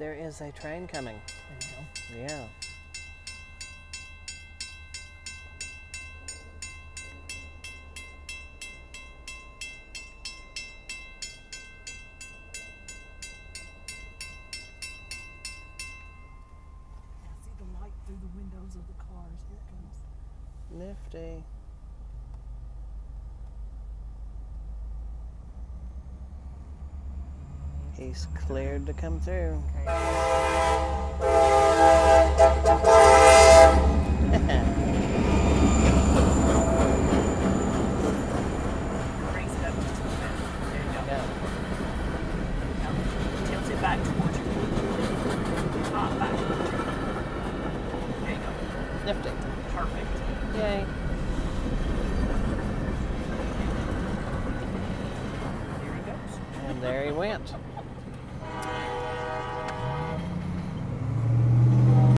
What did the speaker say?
There is a train coming. There you go. Yeah. I see the light through the windows of the cars. Here it comes. Nifty. He's cleared to come through. Raise it up just a little bit. There you go. Now, tilt it back towards you. Back towards you. There you go. Nifty. Perfect. Yay. Here he goes. And there he went.